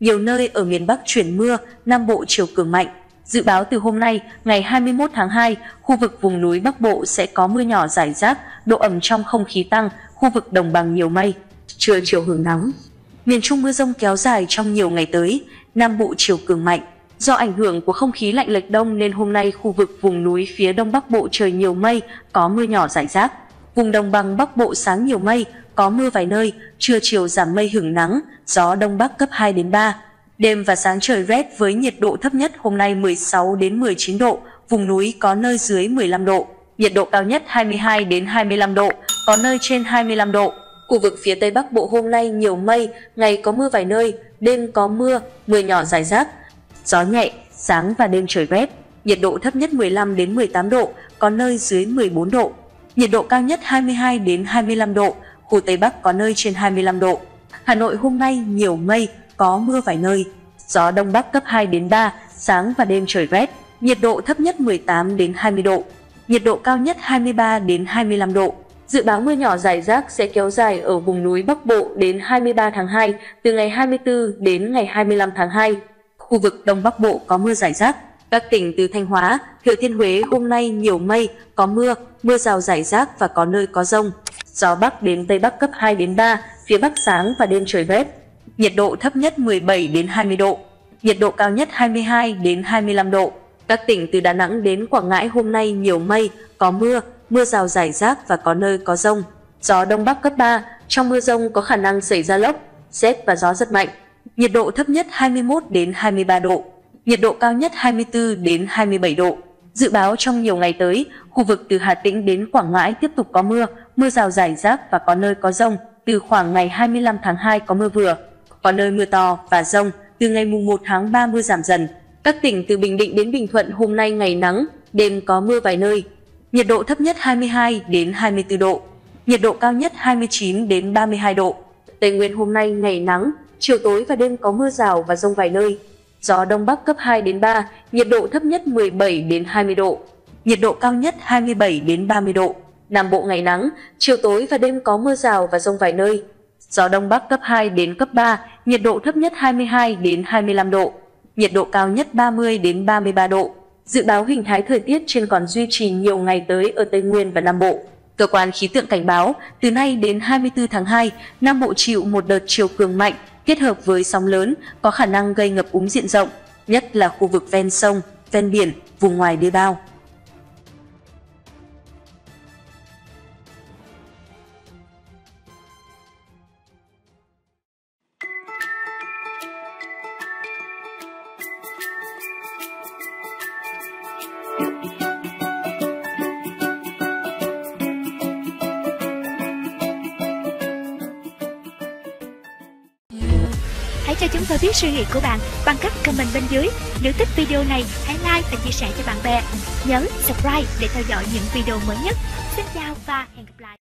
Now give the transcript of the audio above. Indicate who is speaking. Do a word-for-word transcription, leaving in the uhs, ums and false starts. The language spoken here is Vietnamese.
Speaker 1: Nhiều nơi ở miền Bắc chuyển mưa, Nam Bộ chiều cường mạnh. Dự báo từ hôm nay, ngày hai mươi mốt tháng hai, khu vực vùng núi Bắc Bộ sẽ có mưa nhỏ rải rác, độ ẩm trong không khí tăng, khu vực đồng bằng nhiều mây, trưa chiều hưởng nắng. Miền Trung mưa rông kéo dài trong nhiều ngày tới, Nam Bộ chiều cường mạnh. Do ảnh hưởng của không khí lạnh lệch đông nên hôm nay khu vực vùng núi phía Đông Bắc Bộ trời nhiều mây, có mưa nhỏ rải rác. Vùng đồng bằng Bắc Bộ sáng nhiều mây, có mưa vài nơi, trưa chiều giảm mây hửng nắng, gió Đông Bắc cấp hai đến ba. Đêm và sáng trời rét với nhiệt độ thấp nhất hôm nay mười sáu đến mười chín độ, vùng núi có nơi dưới mười lăm độ. Nhiệt độ cao nhất hai mươi hai đến hai mươi lăm độ, có nơi trên hai mươi lăm độ. Khu vực phía Tây Bắc Bộ hôm nay nhiều mây, ngày có mưa vài nơi, đêm có mưa, mưa nhỏ rải rác. Gió nhẹ, sáng và đêm trời rét. Nhiệt độ thấp nhất mười lăm đến mười tám độ, có nơi dưới mười bốn độ. Nhiệt độ cao nhất hai mươi hai đến hai mươi lăm độ, khu Tây Bắc có nơi trên hai mươi lăm độ. Hà Nội hôm nay nhiều mây, có mưa vài nơi. Gió Đông Bắc cấp hai đến ba, sáng và đêm trời rét. Nhiệt độ thấp nhất mười tám đến hai mươi độ. Nhiệt độ cao nhất hai mươi ba đến hai mươi lăm độ. Dự báo mưa nhỏ rải rác sẽ kéo dài ở vùng núi Bắc Bộ đến hai mươi ba tháng hai, từ ngày hai mươi tư đến ngày hai mươi lăm tháng hai. Khu vực Đông Bắc Bộ có mưa rải rác. Các tỉnh từ Thanh Hóa, Thừa Thiên Huế hôm nay nhiều mây, có mưa, mưa rào rải rác và có nơi có dông. Gió Bắc đến Tây Bắc cấp hai đến ba, phía Bắc sáng và đêm trời rét. Nhiệt độ thấp nhất mười bảy đến hai mươi độ. Nhiệt độ cao nhất hai mươi hai đến hai mươi lăm độ. Các tỉnh từ Đà Nẵng đến Quảng Ngãi hôm nay nhiều mây, có mưa, mưa rào rải rác và có nơi có dông. Gió Đông Bắc cấp ba, trong mưa dông có khả năng xảy ra lốc, sét và gió rất mạnh. Nhiệt độ thấp nhất hai mươi mốt đến hai mươi ba độ. Nhiệt độ cao nhất hai mươi tư đến hai mươi bảy độ. Dự báo trong nhiều ngày tới, khu vực từ Hà Tĩnh đến Quảng Ngãi tiếp tục có mưa, mưa rào rải rác và có nơi có dông. Từ khoảng ngày hai mươi lăm tháng hai có mưa vừa, có nơi mưa to và dông. Từ ngày mùng một tháng ba mưa giảm dần. Các tỉnh từ Bình Định đến Bình Thuận hôm nay ngày nắng, đêm có mưa vài nơi. Nhiệt độ thấp nhất hai mươi hai đến hai mươi tư độ. Nhiệt độ cao nhất hai mươi chín đến ba mươi hai độ. Tây Nguyên hôm nay ngày nắng, chiều tối và đêm có mưa rào và dông vài nơi. Gió Đông Bắc cấp hai đến ba, nhiệt độ thấp nhất mười bảy đến hai mươi độ. Nhiệt độ cao nhất hai mươi bảy đến ba mươi độ. Nam Bộ ngày nắng, chiều tối và đêm có mưa rào và dông vài nơi. Gió Đông Bắc cấp hai đến cấp ba, nhiệt độ thấp nhất hai mươi hai đến hai mươi lăm độ. Nhiệt độ cao nhất ba mươi đến ba mươi ba độ. Dự báo hình thái thời tiết trên còn duy trì nhiều ngày tới ở Tây Nguyên và Nam Bộ. Cơ quan khí tượng cảnh báo, từ nay đến hai mươi tư tháng hai, Nam Bộ chịu một đợt chiều cường mạnh, kết hợp với sóng lớn, có khả năng gây ngập úng diện rộng, nhất là khu vực ven sông, ven biển, vùng ngoài đê bao.
Speaker 2: Hãy cho chúng tôi biết suy nghĩ của bạn bằng cách comment bên dưới. Nếu thích video này, hãy like và chia sẻ cho bạn bè. Nhớ subscribe để theo dõi những video mới nhất. Xin chào và hẹn gặp lại.